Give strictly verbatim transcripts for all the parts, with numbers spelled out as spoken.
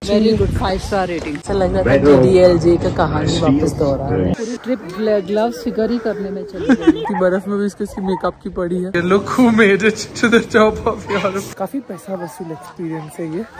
Very good, five star rating. ऐसा लग रहा था डी एल जे का कहानी वापस दोहरा है। पूरी ट्रिप ग्लव्स फिगर ही करने में चली गई। बर्फ में भी इसको इसकी मेकअप की पड़ी है। Look who made it to the top of Europe। काफी पैसा वसूल एक्सपीरियंस है ये।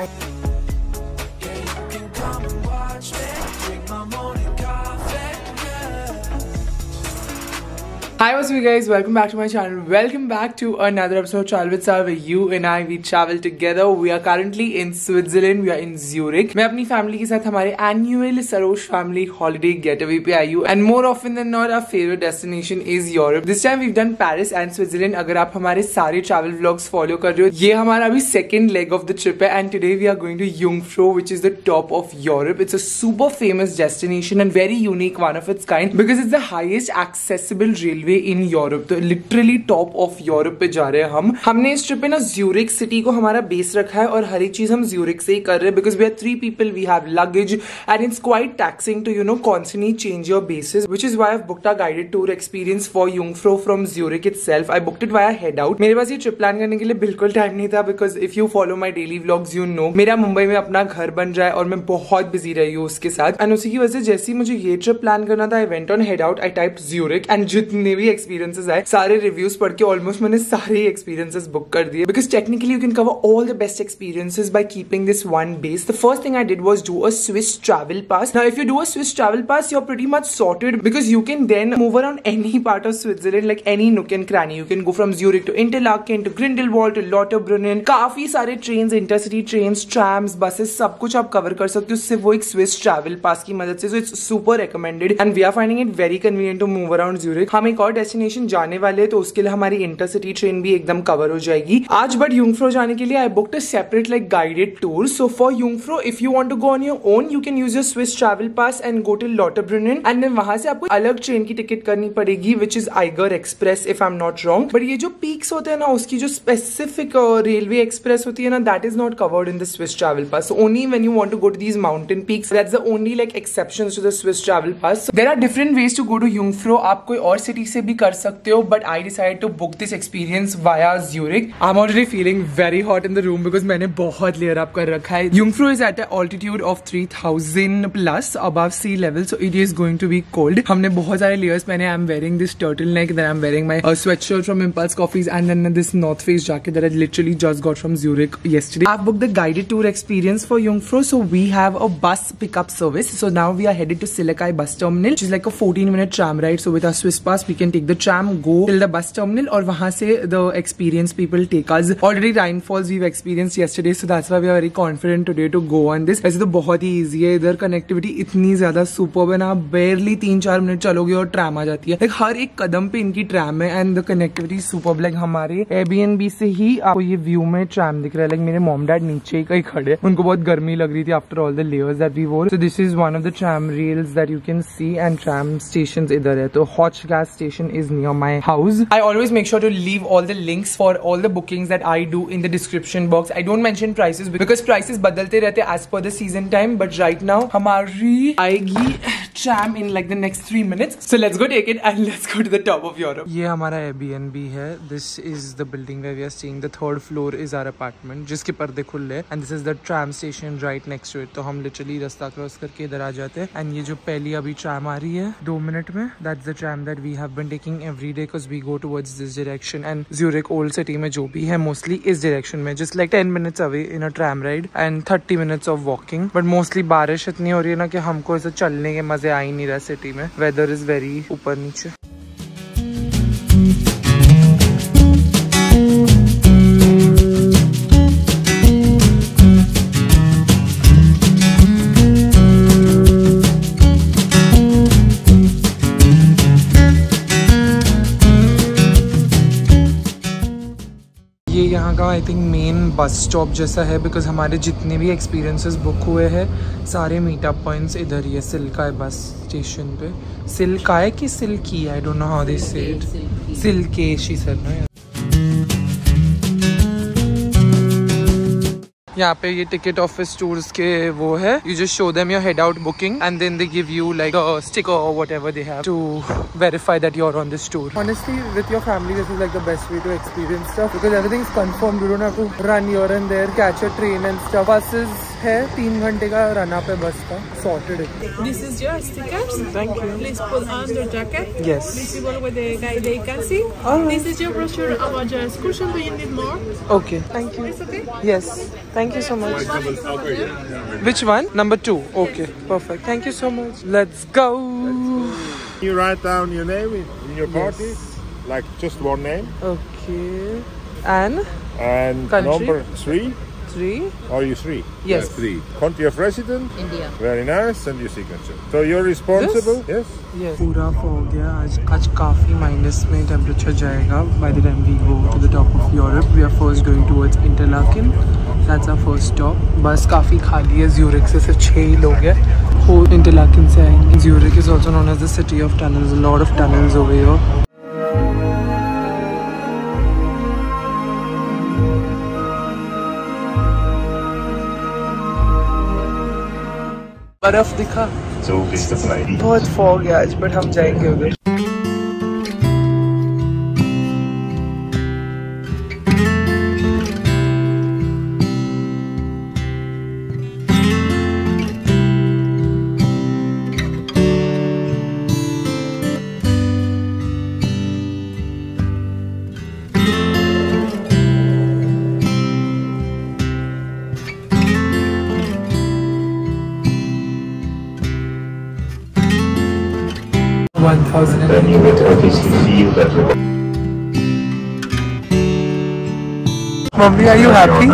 Hi, what's up you guys? Welcome back to my channel. Welcome back to another episode of Travel with Sal, where you and I we travel together. We are currently in Switzerland. We are in Zurich. मैं अपनी family के साथ हमारे annual Saroj family holiday getaway पे आई हूँ. And more often than not, our favorite destination is Europe. This time we've done Paris and Switzerland. अगर आप हमारे सारे travel vlogs follow कर रहे हो, ये हमारा अभी second leg of the trip है. And today we are going to Jungfrau, which is the top of Europe. It's a super famous destination and very unique one of its kind because it's the highest accessible railway in Europe. तो literally top of Europe पे जा रहे हैं हम। हमने इस trip पे ना ज्यूरिक सिटी को हमारा बेस रखा है और हर एक चीज हम ज्यूरिक से ही कर रहे हैं because we are three people, we have luggage and it's quite taxing to you know constantly change your basis, which is why I have booked a guided tour experience for Jungfrau from Zurich itself. I booked it via Headout. मेरे पास ये trip plan करने के लिए बिल्कुल time नहीं था because if you follow my daily vlogs you know मेरा मुंबई में अपना घर बन रहा है और मैं बहुत बिजी रही हूँ उसके साथ। एंड उसी की वजह से जैसे ही मुझे ये ट्रिप प्लान करना था, I went on Headout, I typed Zurich and जितने भी एक्सपीरियंसेस आए सारे रिव्यूज पढ़ के ऑलमोस्ट मैंने सारे एक्सपीरियंसेस बुक कर दिए because technically you can cover all the best experiences by keeping this one base. The first thing I did was do a Swiss travel pass. Now if you do a Swiss travel pass you are pretty much sorted because you can then move around any part of Switzerland like any nook and cranny. You can go from Zurich to Interlaken to Grindelwald to Lauterbrunnen. काफी सारे trains, intercity trains, trams, buses, सब कुछ आप cover कर सकते हो सिर्फ वो एक स्विस ट्रैवल पास की मदद से। So it's super recommended and we are finding it very convenient to move around Zurich. हम एक और डेस्टिनेशन जाने वाले तो उसके लिए हमारी इंटरसिटी ट्रेन भी एकदम कवर हो जाएगी आज। बट Jungfrau जाने के लिए I booked a separate like guided tour. So for Jungfrau if you want to go on your own you can use your Swiss travel pass and go to Lauterbrunnen and then वहां से आपको अलग train की ticket करनी पड़ेगी which is Eiger Express if I am not wrong. But ये जो peaks होते हैं ना उसकी जो स्पेसिफिक रेलवे एक्सप्रेस होती है ना that is not covered in the Swiss travel pass. So only when you want to go to these mountain peaks that's the only like exceptions to the Swiss travel pass. There are different ways to go to Jungfrau। आप कोई और city से भी कर सकते हो but I decide to book this experience via Zurich. I'm already feeling very hot in the room because मैंने बहुत layer up कर रखा है। Jungfrau is at an altitude of three thousand plus above sea level, so it is going to be cold. हमने बहुत सारे layers पहने। I'm wearing this turtleneck, then I'm wearing my uh, sweatshirt from Impulse Coffees, and then this North Face jacket that I literally just got from Zurich yesterday. I've booked the guided tour experience for Jungfrau, so we have a bus pickup service. So now we are headed to Silikai bus terminal, which is like a fourteen minute tram ride. So with our Swiss pass, we can take the tram, go till the bus terminal, और वहां से the experienced people take us. Already rainfalls we've experienced yesterday, so that's why we are very confident today to go on this. वैसे तो बहुत ही easy है, इधर connectivity इतनी ज्यादा सुपर्ब है ना, barely तीन चार मिनट चलोगे और ट्रैम आ जाती है। like, हर एक कदम पे इनकी ट्रैम है and the connectivity superb. Like हमारे Airbnb से ही आपको ये व्यू में ट्रैम दिख रहा है। लाइक मेरे मॉम डैड नीचे ही कहीं खड़े, उनको बहुत गर्मी लग रही थी after all the layers that we wore. So this is one of the tram rails that you can see and tram station इधर है। तो Hoch gas station is near my house. I always make sure to leave all the links for all the bookings that I do in the description box. I don't mention prices because prices बदलते रहते as per the season time. But right now हमारी आएगी tram in like the next three minutes. So let's go take it and let's go to the top of Europe. ये हमारा Airbnb है. This is the building where we are staying. The third floor is our apartment जिसके पर्दे खुले हैं. And this is the tram station right next to it. तो हम literally रास्ता क्रॉस करके इधर आ जाते हैं. And ये जो पहली अभी tram आ रही है दो मिनट में, that's the tram that we have been taking every day because we go towards this direction. And Zurich old city में जो भी है मोस्टली इस डायरेक्शन में, just like ten minutes away in a tram ride and thirty minutes of walking. But mostly बारिश इतनी हो रही है ना कि हमको ऐसे चलने के मजे आ ही नहीं रहा सिटी में। वेदर इज वेरी ऊपर नीचे। यहाँ का I think main bus stop जैसा है बिकॉज हमारे जितने भी एक्सपीरियंसेस बुक हुए हैं सारे मीटअप पॉइंट्स इधर ही है सिल्काई बस स्टेशन पे। सिल्काई की सिल्की, I don't know how they say it, सिल्केश he sir ना। यहाँ पे ये टिकट ऑफिस टूर्स के वो है, you just show them your Headout booking and then they give you like a sticker और whatever they have to verify that you're on this tour. Honestly, with your family, this is like the best way to experience stuff because everything is confirmed. You don't have to run here and there, catch a train and stuff. Buses है तीन घंटे का run up है बस का, sorted it. This is your stickers. Thank you. Please put on your jacket. Yes. Visible with the guide they can see. Alright. This is your brochure about your excursion. Do you need more? Okay. Thank you. It's okay. Yes. Thank you so much. Which one? Number two. Okay. Perfect. Thank you so much. Let's go. You write down your name in, in your party, Yes. like just one name, Okay. And and Country? number three. three. Are you three? Yes. three. Country of residence. India. Very nice, and your signature. So you're responsible. Yes. Yes. पूरा हो गया आज आज काफी minus में temperature जाएगा by the time we go to the top of Europe. We are first going towards Interlaken. That's our first stop. बस काफी खाली है, ज्यूरिक से सिर्फ छह ही लोग हैं. वो Interlaken से आएंगे. Zurich is also known as the city of tunnels. A lot of tunnels over here. बर्फ दिखा, बहुत फॉग है आज, बट हम जाएंगे उधर. one thousand Then you would obviously feel that. Mummy, are you happy?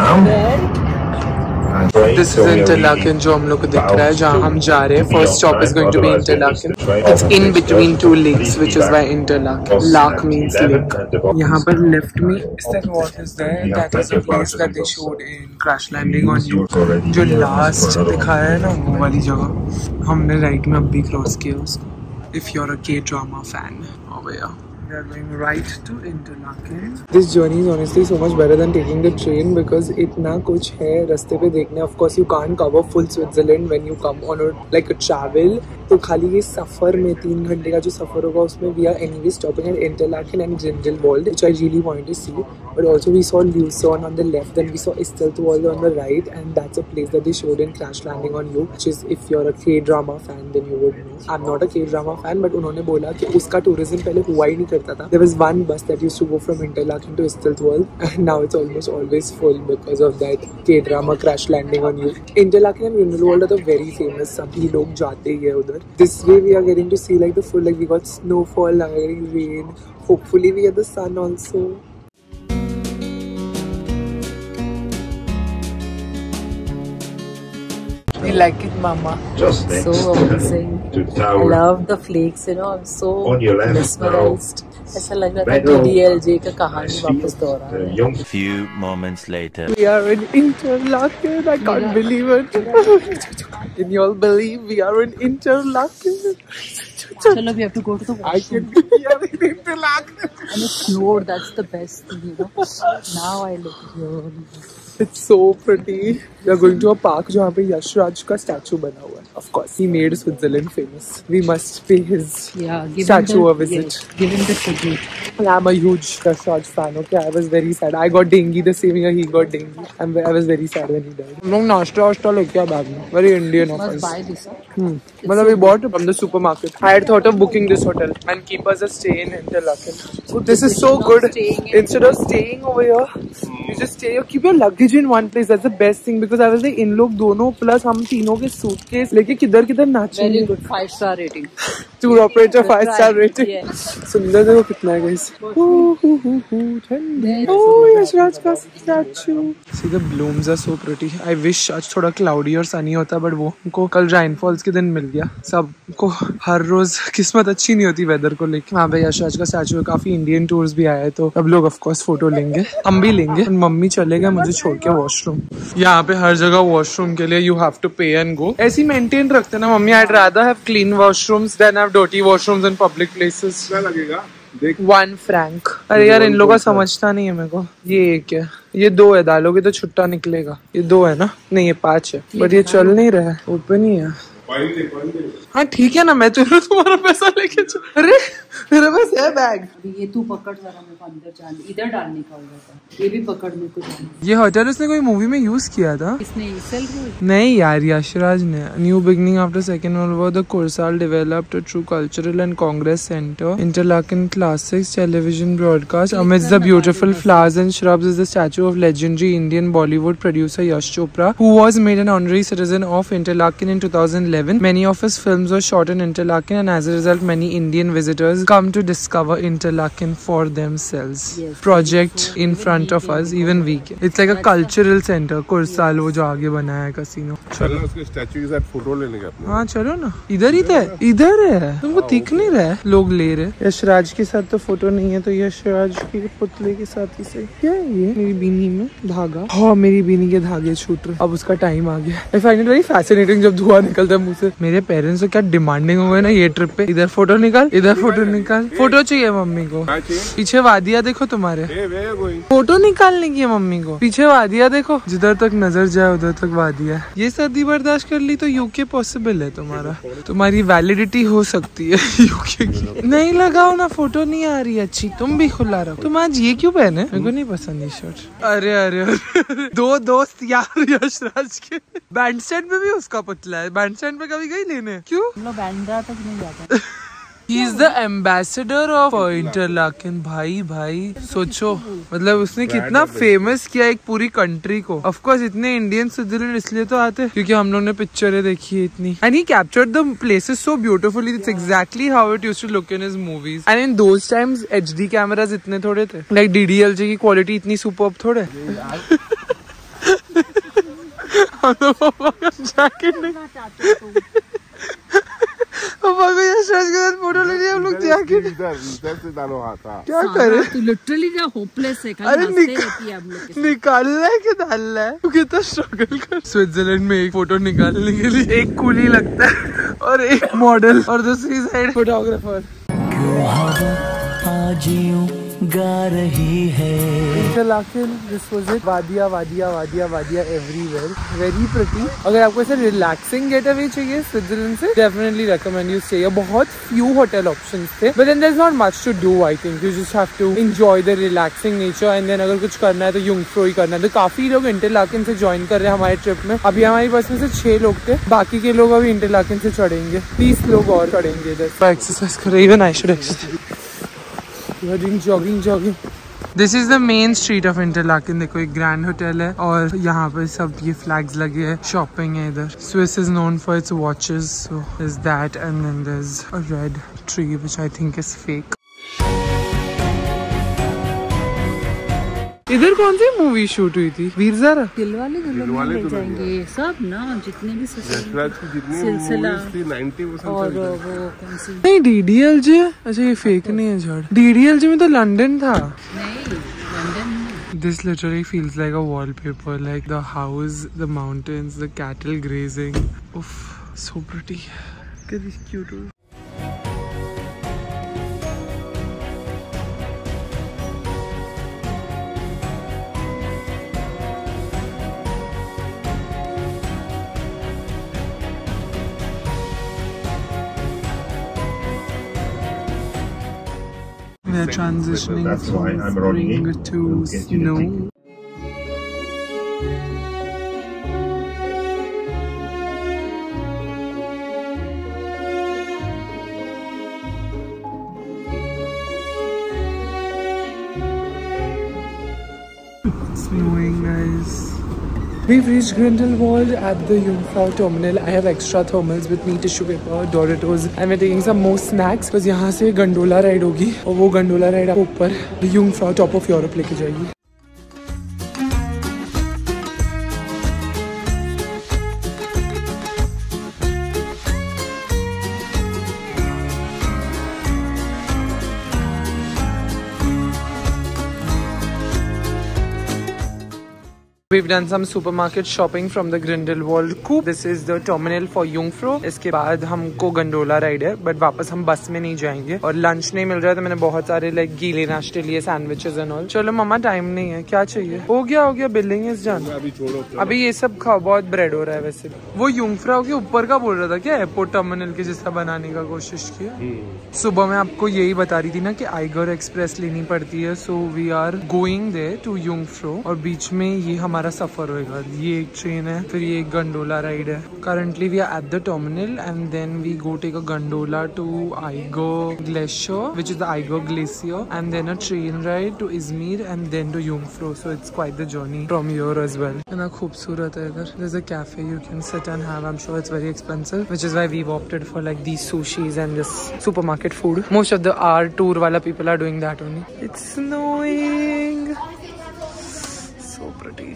This This is Interlaken जो हम लोग को दिख रहा है, जहाँ हम जा रहे हैं. First stop is going to be Interlaken. It's in between two lakes, which is why Interlaken. Lak means lake. यहाँ पर left में is that what is there? That is the place that they showed in Crash Landing on You. जो last दिखाया है ना वो वाली जगह, हमने right में अब भी cross किया उसको. If you're a K-drama fan over here. We are going right to Interlaken. This journey is honestly so much better than taking the train because इतना कुछ है रास्ते पे देखने. Of course, you can't cover full Switzerland when you come on a like a travel. तो खाली ये सफर में तीन घंटे का जो सफर होगा उसमें we are anyway stopping at Interlaken and Grindelwald, which I really wanted to see. But also we saw Lucerne on the left, then we saw Esteltwald on the right, and that's a place that they showed in Crash Landing on You, which is if you're a K-drama fan then you would know. I'm not a K-drama fan, but उन्होंने बोला कि उसका tourism पहले हुआ ही नहीं करता था. There was one bus that used to go from Interlaken to Esteltwald, and now it's almost always full because of that K-drama Crash Landing on You. Interlaken and Grindelwald are the very famous. सभी लोग जाते ही है उधर. This way we are getting to see like the full, like we got snowfall, now we're getting rain. Hopefully we get the sun also. We like it, Mama. Just next So amazing. to I Tower. love the flakes, you know. I'm so On your left mesmerized. ऐसा लग रहा था Right now, कि D L J का कहानी I वापस see दोहरा the है. young Few moments later. We are in Interlaken. I can't believe it. Can you all believe we are in Interlaken? Chalo, we have to go to the I washroom. can be here in Interlaken. And it's floor, that's the best thing, you know. Now I look really good. It's so pretty. We are going to a park जहाँ पे यशराज का statue बना हुआ है. Of course, he made Switzerland famous. We must pay his Yeah, give statue him a the, visit. yeah, give him the tribute. I'm a huge Yashraj fan. Okay, I was very sad. I got dengue the same year he got dengue. I'm, I was very sad when he died. हम लोग नाश्ता वाश्ता लेके आए bag में. Very Indian of Must us. buy this. Hmm. मतलब we bought from the supermarket. I had thought of booking this hotel and keep us a stay in Interlaken. So this is so Not good. staying in- Instead of staying over here, you just stay here. Keep your luggage in one place. That's the best thing because I was like, इन लोग दोनों plus हम तीनों के suitcase लेके किधर किधर नाचेंगे. Very good, five star rating. Tour operator five star rating. Yes. सुंदर देखो कितना है guys. Oh, यशराज का statue. See the blooms are so pretty. I wish आज थोड़ा cloudy और sunny होता, but वो हमको कल rainfalls के दिन मिल गया. सबको हर रोज किस्मत अच्छी नहीं होती वेदर को लेके. हाँ भाई यशराज का statue है. काफी इंडियन टूर्स भी आए हैं तो अब लोग ऑफ कोर्स फोटो लेंगे. हम भी लेंगे. मम्मी चले गए मुझे छोड़ के वॉशरूम. यहाँ पे हर जगह वॉशरूम के लिए you have to pay and go. ऐसी मेंटेन रखते ना mummy. I'd rather have clean washrooms than have dirty washrooms in public places. क्या लगेगा? One franc. अरे यार इन लोगों का समझता नहीं है मेरे को। ये एक है, ये दो है, डालोगे तो छुट्टा निकलेगा। ये दो है ना? नहीं ये पांच है, बट ये चल नहीं रहा है, ओपन ही है। हाँ ठीक है ना, मैं चलो तुम्हारा पैसा लेके चल। अरे मेरे पास है बैग। ये तू पकड़ जरा, मेरे को अंदर जाने, इधर डालने का होगा था। ये भी पकड़ मेरे को जाने। ये होटल उसने कोई मूवी में यूज किया था। इसने सेल नहीं यार, यशराज ने। New beginning after second world war, the Kursaal developed a true cultural and congress center. Interlaken classics television broadcast amidst the beautiful flowers and shrubs is the statue of legendary Indian Bollywood producer Yash Chopra, who was made an honorary citizen of Interlaken in two thousand eleven. Many of his films were shot in Interlaken, and as a result, many Indian visitors come to discover Interlaken for themselves. Yes, project so in front of us, even we can. It's like a cultural center. Kursaal वो जो आगे बनाया है casino. चलो उसके statue के साथ photo लेने का। हाँ चलो ना, इधर ही थे, इधर है। तुमको दिख नहीं रहा है? लोग ले रहे। यशराज के साथ तो फोटो नहीं है, तो यशराज के पुतले के साथ ही सही। क्या है ये? मेरी बीनी में धागा। हाँ मेरी बीनी के धागे छूट रहे। अब उसका टाइम आ गया। I find it very fascinating जब धुआं निकलता है मुंह से। मेरे पेरेंट्स तो क्या डिमांडिंग हो गए ना ये ट्रिप पे। इधर फोटो निकाल, इधर फोटो निकाल। फोटो चाहिए मम्मी को। पीछे वादिया देखो तुम्हारे, फोटो निकालने की है मम्मी को। पीछे वादिया देखो, जिधर तक नजर जाए उधर तक वादिया। ये सर्दी बर्दाश्त कर ली तो यूके पॉसिबल है तुम्हारा। तुम्हारी वैलिडिटी हो सकती है यूके की। नहीं लगाओ ना, फोटो नहीं आ रही अच्छी। तुम भी खुला रहो। तुम आज ये क्यों पहने? मेरे को नहीं पसंद ये शर्ट। अरे अरे अरे दो दोस्त यार यशराज के। बैंड स्टैंड में भी उसका पुतला है। बैंड स्टैंड पे कभी गई लेने? क्यों? बैंड्रा तक नहीं जाता। He is the ambassador of Interlaken। भाई भाई सोचो, मतलब उसने कितना फेमस किया एक पूरी कंट्री को। ऑफ कोर्स इतने इंडियन स्विट्जरलैंड इसलिए तो आते क्योंकि हम लोग ने पिक्चरें देखी है इतनी। And he captured the places so beautifully. It's exactly how it used to look in his movies. And in those times HD cameras इतने थोड़े थे। लाइक डीडीएलजी की क्वालिटी इतनी सुपर्ब थोड़े। हम तो पापा का जैकेट नहीं, पापा को यशराज के साथ फोटो लेनी है हम लोग। जैकेट क्या करे? तू लिटरली क्या होपलेस है। अरे निकालना है कि डालना है? तू कितना स्ट्रगल कर। स्विट्जरलैंड में एक फोटो निकालने के लिए एक कूली लगता है और एक मॉडल और दूसरी साइड फोटोग्राफर। गा रही है। Interlaken, this was it. Wadia Wadia Wadia Wadia everywhere. Very pretty. अगर आपको ऐसे रिलैक्सिंग गेटअवे चाहिए स्विट्जरलैंड से, definitely recommend you stay. बहुत few hotel options थे, but then there's not much to do. I think you just have to enjoy the relaxing nature, and then अगर कुछ करना है तो Jungfrau ही करना है। तो काफी लोग Interlaken से ज्वाइन कर रहे हैं हमारे ट्रिप में। अभी हमारी बस में से छह लोग थे, बाकी के लोग अभी Interlaken से चढ़ेंगे। तीस लोग और चढ़ेंगे इधर। एक्सरसाइज कर रहे हैं। Even I should exercise. We are doing jogging, jogging. This is the main street of Interlaken. देखो एक ग्रैंड होटल है और यहाँ पे सब ये फ्लैग्स लगे हैं। शॉपिंग है इधर। Swiss is known for its watches, so there's that, and then there's a red tree which I think is fake. इधर कौन सी मूवी शूट हुई थी? वीर ज़ारा। दिलवाले दुल्हनिया ले जाएंगे सब ना, जितने भी सिलसिला और वो कौन सी। नहीं डीडीएलजे। अच्छा ये फेक नहीं है झाड़। डीडीएलजे में तो लंदन था। नहीं London. This literally feels like a wallpaper, like the house, the mountains, the cattle grazing. Oof, so pretty. Look at these cute. We are transitioning That's why I'm from rolling spring in. to We'll get you the snow. ticket. Snowing, guys. We've reached Grindelwald at the Jungfrau terminal. I have extra thermals with me, tissue paper, Doritos, and we're taking some more snacks. बस यहाँ से gondola ride होगी और वो gondola ride आपको ऊपर Jungfrau top of Europe लेके जाएगी। We've done some supermarket shopping from the Grindelwald Coop. This is the terminal for Jungfrau. इसके बाद हमको गंडोला राइड है, बट वापस हम बस में नहीं जाएंगे और लंच नहीं मिल रहा है तो मैंने बहुत सारे लाइक गीले नाश्ते लिए, सैंडविचेस एंड ऑल। चलो मम्मा टाइम नहीं है, क्या चाहिए? हो गया हो गया बिलिंग इज डन। अभी छोड़ो, अभी ये सब खाओ, बहुत ब्रेड हो रहा है वैसे। वो यूंगफ्राउ के ऊपर का बोल रहा था क्या, एयरपोर्ट टर्मिनल के जैसा बनाने का कोशिश किया। सुबह मैं आपको यही बता रही थी ना कि आइगर एक्सप्रेस लेनी पड़ती है, so we are going there to Jungfrau और बीच में ये हमारा सफर होएगा। ये एक ट्रेन है, फिर ये एक गंडोला राइड है। Currently we are at the terminal and then we go take a gondola to Eiger Glacier which is the Eiger Glacier and then a train ride to Eismeer and then to Jungfrau. So it's quite the journey from here as well. इतना खूबसूरत है इधर। There is a cafe you can sit and have. I am sure it's very expensive which is why we opted for like these sushis and this supermarket food. Most of the our tour वाला people are doing that only. It's snowing, so pretty.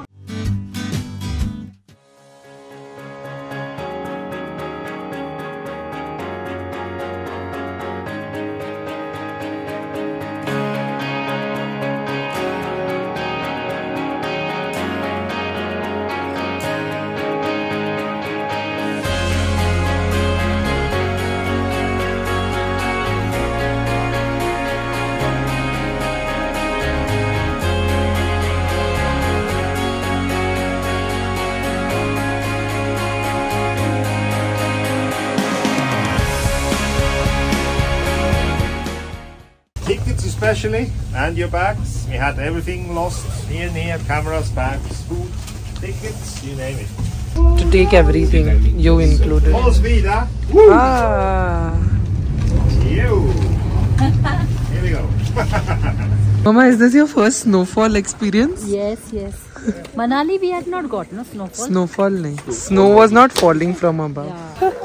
Tickets especially, and your bags. We had everything lost here, near cameras, bags, food, tickets, you name it. To take everything, you included. Full speed, huh? Ah. You. Here we go. Mama, is this your first snowfall experience? Yes, yes. Manali we had not got no snowfall. Snowfall nahi. Snow was not falling from above. Yeah.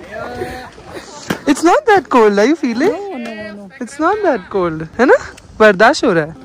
It's not that cold. Are you feeling? No, no, no. It's not that cold. है ना? बर्दाश्त हो रहा है।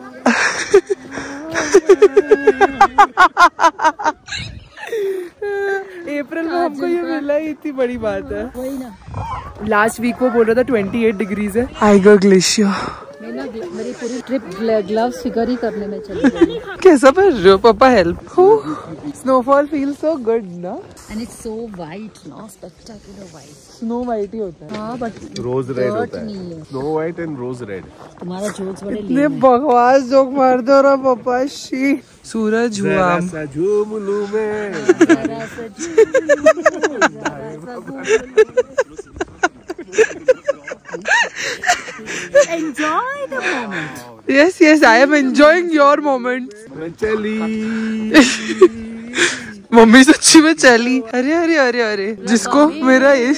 अप्रैल में हमको ये मिला ही इतनी बड़ी बात है। वही ना। लास्ट वीक वो बोल रहा था अट्ठाईस डिग्रीज है। Eiger Glacier. मैं ना मेरी पूरी ट्रिप ग्लव्स फिगर ही करने में चली गई। कैसा पढ़ रहे हो पापा? Help. Snowfall feel so good ना। एंड इट्स सो वाइट ना, स्पेक्टेकुलर वाइट। स्नो वाइट ही होता है। हाँ बट रोज रेड होता नहीं है। Snow white and rose red. तुम्हारा जोक्स बड़े इतने बकवास जोक मार दो रहा पापा। शी सूरज हुआ झूम लूं मैं। जरा सा झूम, जरा सा घूम। Enjoy the moment. Yes, yes, I am enjoying your moments. मैं चली। मम्मी सच्ची में चली। अरे अरे अरे अरे जिसको मेरा ये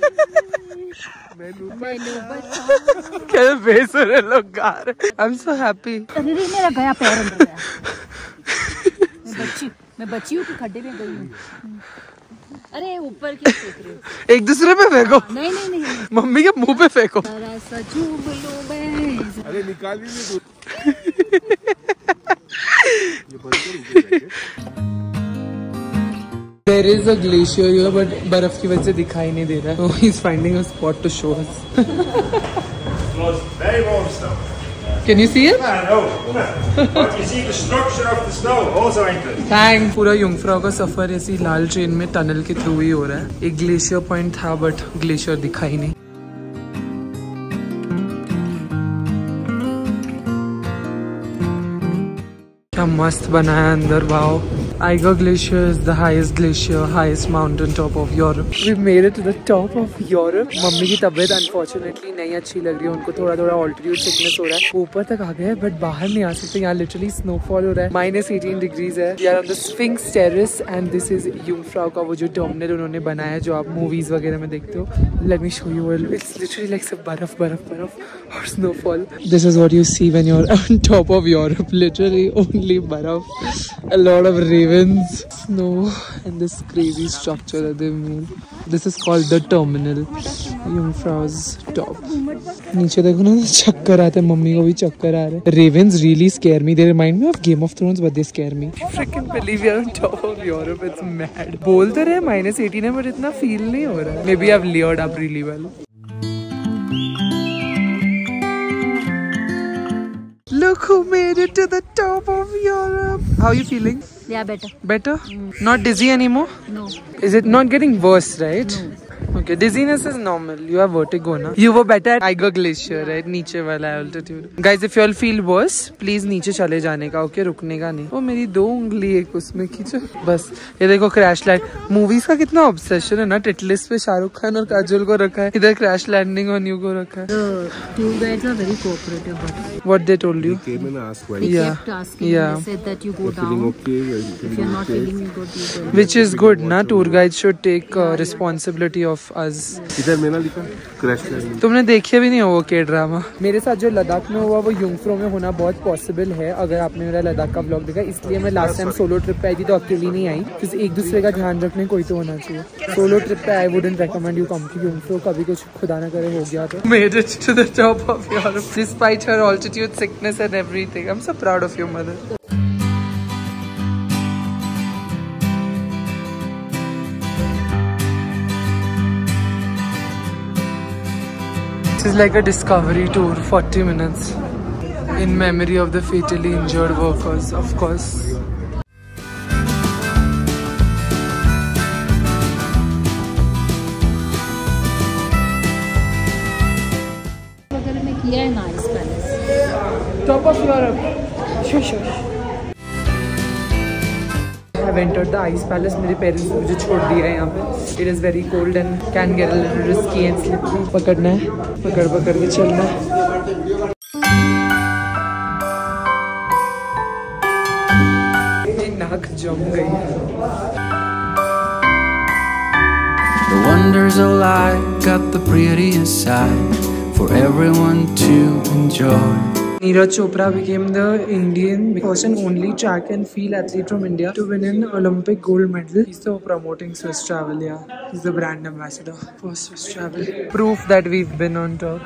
क्या बेसुरे लोग गा रहे। I am so happy. अरे मेरा गया पैर अंदर गया। मैं बच्ची मैं बच्ची हूँ कि खड्डे में गई हूँ। अरे ऊपर क्यों फेंक रहे हो? एक दूसरे पे फेंको। नहीं नहीं नहीं, नहीं। मम्मी के मुंह पे फेंको। जरा सा झूम लूं मैं। अरे निकाल ही नहीं। There is a glacier here, but बर्फ की वजह से दिखाई नहीं दे रहा है। So he's finding a spot to show us. Very warm stuff. Can you see it? I know. But you see the structure of the snow also interesting. Thanks. पूरा यूंगफ्राउ का सफर ऐसी लाल ट्रेन में टनल के थ्रू ही हो रहा है। एक ग्लेशियर पॉइंट था बट ग्लेशियर दिखाई नहीं। क्या मस्त बनाया अंदर। Wow. Eiger Glacier is the highest glacier, highest mountain top of Europe. We made it to the top of Europe. मम्मी की तबीयत unfortunately नहीं अच्छी लग रही है, उनको थोड़ा थोड़ा altitude sickness हो रहा है। ऊपर तक आ गए बट बाहर नहीं आ सकते। यहाँ literally snowfall हो रहा है। माइनस एटीन डिग्रीज है। We are on the Sphinx Terrace and this is Jungfrau का वो जो टर्मिनल उन्होंने बनाया है जो आप मूवीज वगैरह में देखते हो। Let me show you all. It's literally like सब बर्फ बर्फ बर्फ और snowfall. This is what you see when you're on top of Europe. Literally only बर्फ. A lot of rain. Ravens, snow, and this crazy structure that they've made. This is called the terminal, Jungfrau's top. नीचे देखो ना चक्कर आते हैं, mummy को भी चक्कर आ रहे हैं. Ravens really scare me. They remind me of Game of Thrones, but they scare me. Freaking believe you're on top of Europe. It's mad. बोल तो रहे minus eighteen है, but इतना feel नहीं हो रहा है. Maybe I've layered up really well. Look who made it to the top of Europe. How are you feeling? Yeah, better. Better? Not dizzy anymore? No. Is it not getting worse, right? No. Okay, dizziness is normal. You have vertigo, na? You were better at Eiger Glacier, right? नीचे वाला altitude. Guys, if you all feel worse, please नीचे चले जाने का, okay? रुकने का नहीं. ओ मेरी दो उंगली एक उसमें खींचो. बस ये देखो क्रैश लैंड. मूवीज का कितना ऑब्सेशन है ना. टिटलिस्ट पे शाहरुख खान और काजोल को रखा है. इधर क्रैश लैंडिंग ऑन यू को रखा है. The tour guides are very cooperative. But What they told you? Came and asked why. they Yeah. kept asking. Yeah. They said that you go Feeling down. okay? Are you If feeling you're not okay? feeling, you go deeper. Which is good, na? Tour guides should take uh, responsibility of us. इधर मैंने लिखा crash landing. तुमने देखे भी नहीं हो वो के ड्रामा. मेरे साथ जो लद्दाख में हुआ वो युंगफ्रो में होना बहुत पॉसिबल है. अगर आपने मेरा लद्दाख का ब्लॉग देखा, इसलिए मैं लास्ट टाइम सोलो ट्रिप पे आई थी तो अकेली नहीं आई, क्योंकि एक दूसरे का ध्यान रखने कोई तो होना चाहिए. सोलो ट्रिप पे I wouldn't recommend you come to Jungfrau. कभी कुछ खुदा ना करे हो गया तो. Made it to the top of Europe despite her altitude sickness and everything. I'm so proud of your mother. This is like a discovery tour, forty minutes in memory of the fatally injured workers, of course. बगल में किया है ना इस palace. Top of Europe. Shush, shush. I have entered the ice palace. मेरे parents ने मुझे छोड़ दिया है यहाँ पे. It is very cold and can get a little risky and slippery. पकड़ना है, पकड़ पकड़ के चलना है. मेरी नाक जम गई. The wonders of life got the prettiest side for everyone to enjoy. Neeraj Chopra became the Indian first and only track and field athlete from India to win an Olympic gold medal. He's so promoting Swiss travel, yeah. He's the brand ambassador for Swiss travel. Proof that we've been on top.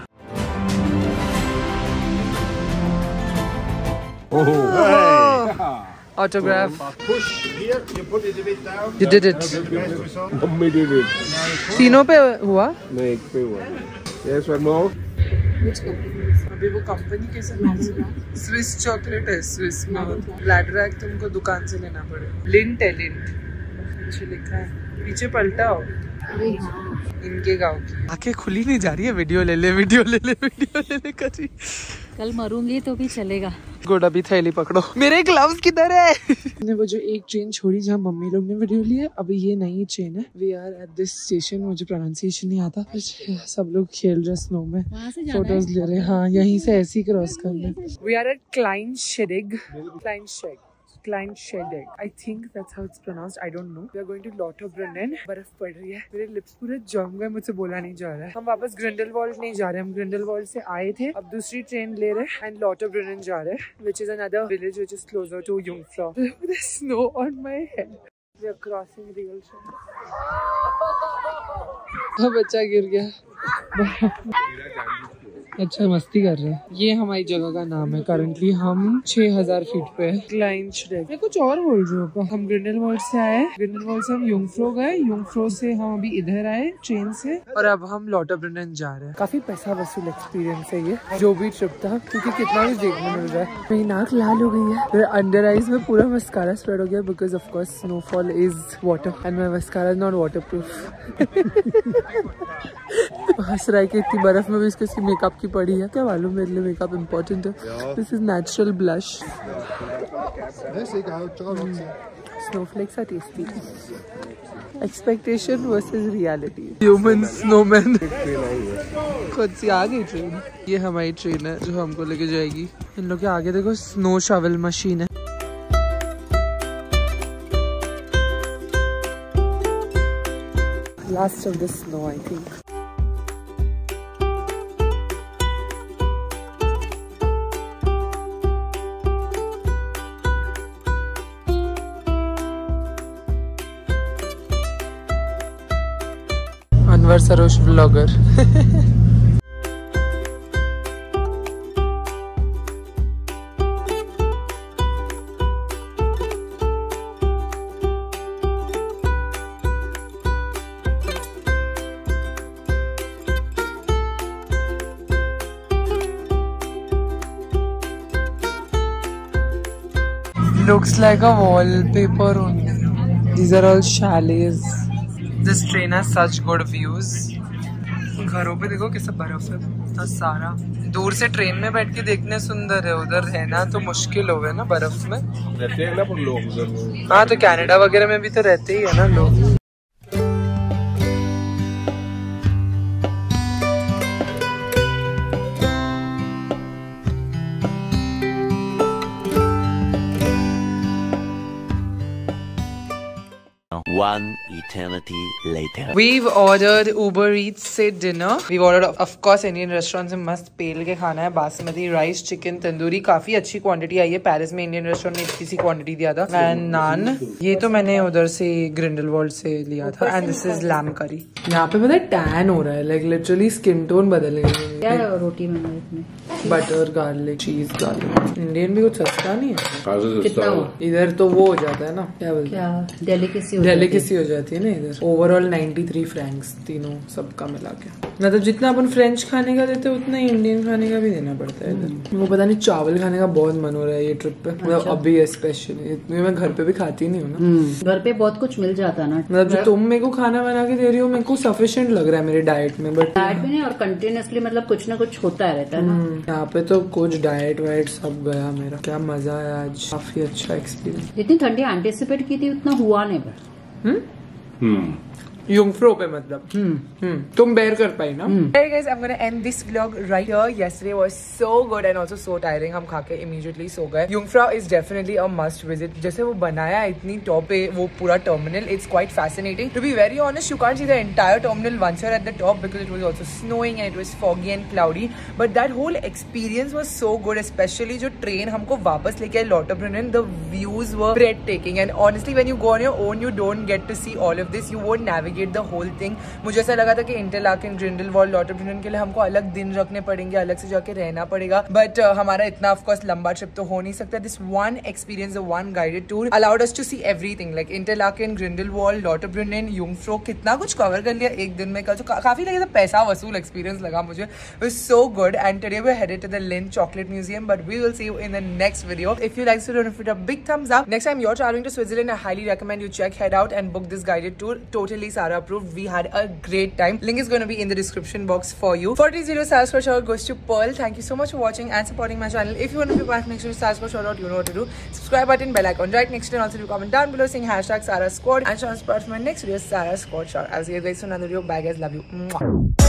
Oh, Hey. Autograph. Push here, you put it a bit down. You did it. Best result. मम्मी did it. तीनों पे हुआ? नहीं एक पे हुआ. Yes or no? अभी वो कंपनी कैसे स्विस चॉकलेट है. स्विस में ब्लैडरैक तुमको दुकान से लेना पड़ेगा. लिंट है, लिंट पीछे लिखा है. पीछे पलटाओ. इनके गाँव की आंखें खुली नहीं जा रही है. वीडियो ले ले, वीडियो ले ले, वीडियो ले ले कर रही. कल मरूंगी तो भी चलेगा. गुड. अभी थैली पकड़ो. मेरे ग्लव्स किधर है? ने वो जो एक ट्रेन छोड़ी जहाँ मम्मी लोग ने वीडियो लिया, अभी ये नई ट्रेन है. We are at this station. मुझे प्रोनाउंसिएशन नहीं आता. सब लोग खेल रहे स्नो में, फोटोज ले रहे. हाँ, यहीं से ऐसे ही क्रॉस करना. We are at Kleine Scheidegg. Kleine Scheidegg Kleinschedek. I think that's how it's pronounced. I don't know. We are going to Lauterbrunnen. बर्फ पड़ रही है. मेरे लिप्स पूरे जम गए. मुझसे बोला नहीं जा रहा है. हम वापस ग्रिंडलवाल्ड नहीं जा रहे. हम ग्रिंडलवाल्ड से आए थे. अब दूसरी ट्रेन ले रहे हैं and Lauterbrunnen जा रहे हैं, which is another village which is closer to Jungfrau. Look at the snow on my head. We are crossing real shore. बच्चा गिर गया. अच्छा मस्ती कर रहे हैं. ये हमारी जगह का नाम है. करंटली हम छह हज़ार फीट पे है. क्लाइनशेडेक. मैं कुछ और बोल रही हूँ. हम ग्रिंडलवाल्ड से आए. ग्रिंडलवाल्ड से हम युंगफ्रो गए. युंगफ्रो से हम अभी इधर आए ट्रेन से, और अब हम लॉटरब्रुनेन जा रहे हैं. काफी पैसा वसूल एक्सपीरियंस है ये जो भी ट्रिप था, क्योंकि कितना भी देखने मिल रहा है. मेरी नाक लाल हो गई है. मेरे अंडर आईज में पूरा मस्कारा स्प्रेड हो गया because of course snowfall is water and my mascara is not waterproof. हंस रहा है कि इतनी बर्फ में भी इसको इसकी मेकअप की पड़ी है. क्या मालूम, मेरे लिए मेकअप इम्पोर्टेंट है. This is natural blush. Snowflakes are tasty. Expectation versus reality. Human snowman. खुद से आ गई ट्रेन. ये हमारी ट्रेन है जो हमको लेके जाएगी. इन लोग के आगे देखो स्नो शॉवल मशीन है. Last of the snow, I think. Anwar Sarosh vlogger. looks like a wallpaper only. These are all chalets. This train has such good views. घरों पे देखो कैसा बर्फ है इतना सारा. दूर से ट्रेन में बैठ के देखने सुंदर है, उधर रहना तो मुश्किल होगा ना बर्फ में. रहते हैं ना पर लोग उधर. हाँ तो कनाडा वगैरह में भी तो रहते ही है ना लोग. One eternity later. We've ordered Uber Eats से dinner. We've ordered of course Indian restaurant से मस्त पेल के खाना है. बासमती राइस, चिकन तंदूरी, काफी अच्छी क्वांटिटी आई है. पेरिस में इंडियन रेस्टोरेंट ने इतनी सी क्वांटिटी दिया था. एंड नान, ये तो मैंने उधर से ग्रिंडलवाल्ड से लिया था. एंड दिस इज लैम करी. यहाँ पे पता है टैन हो रहा है, लाइक लिटरली स्किन टोन बदल गई. क्या रोटी में butter garlic cheese garlic. Indian भी कुछ सस्ता नहीं है. कितना हुआ? इधर तो वो हो जाता है ना, क्या बोलते हैं, डेलिकेसी डेलिकेसी हो जाती है ना इधर. ओवरऑल नाइन्टी थ्री फ्रैंक्स तीनों सबका मिला के. मतलब जितना अपन फ्रेंच खाने का देते हैं उतना ही इंडियन खाने का भी देना पड़ता है इधर. वो पता नहीं चावल खाने का बहुत मन हो रहा है ये ट्रिप पे. मतलब अभी स्पेशली मैं घर पे भी खाती नहीं हूँ ना. घर पे बहुत कुछ मिल जाता है ना. मतलब जो तुम मेरे को खाना बना के दे रही हो मेरे को सफिशिएंट लग रहा है मेरे डाइट में. बट डाइट में नहीं, और कंटिन्यूअसली मतलब कुछ ना कुछ होता है रहता है ना. यहाँ पे तो कुछ डाइट वाइट सब गया मेरा. क्या मजा है आज, काफी अच्छा एक्सपीरियंस. जितनी ठंडी एंटिसिपेट की थी उतना हुआ नहीं. पर हम्म युंगफ्रो पे मतलब हम्म तुम बेयर कर पाई ना. Hey guys, I'm gonna end this vlog right here. Yesterday was so good and also so tiring. हम खा के immediately सो गए. Jungfrau is definitely a must visit. जैसे वो बनाया इतनी टॉप पे वो पूरा terminal, it's quite fascinating. To be very honest, you can't see the entire terminal once you're at the top because it was also snowing and it was foggy and cloudy. But that whole experience was so good, especially जो train हमको वापस लेके आई Lauterbrunnen. The views were breathtaking and honestly when you go on your own, you don't get to see all of this. You won't navigate the whole thing. मुझे ऐसा लगा था कि Interlaken, Grindelwald, लॉटरब्रुनेन के लिए हमको अलग दिन रखने पड़ेंगे, अलग से जाके रहना पड़ेगा. बट uh, हमारा इतना ऑफ कोर्स लंबा ट्रिप तो हो नहीं सकता. This one experience, the one guided tour allowed us to see everything like Interlaken, Grindelwald, Lauterbrunnen, Jungfrau. कितना कुछ कवर कर लिया एक दिन में. कल तो का, काफी लगा था पैसा वसूल एक्सपीरियंस लगा मुझे. It was so good and today we headed to the Lindt chocolate museum. But we will see you in the next video. If you like this video, give it a big thumbs up. Next time you're traveling to Switzerland, I highly recommend you check head out and book this guided tour. Totally Sara approved. We had a great time. Link is going to be in the description box for you. forty stars per shout goes to Pearl. Thank you so much for watching and supporting my channel. If you want to be back next to stars per shout out, you know what to do. Subscribe button, bell icon right next to it. And also do comment down below saying hashtag Sara Squad and shout out for my next video, Sara Squad shout. I'll see you guys in another video. Bye guys, love you. Mwah.